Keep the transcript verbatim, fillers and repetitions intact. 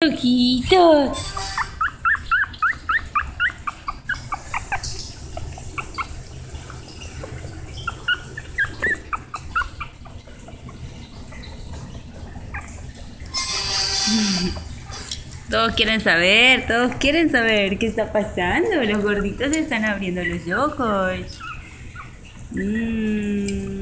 Ojitos. Todos quieren saber, todos quieren saber qué está pasando. Los gorditos están abriendo los ojos. Mm.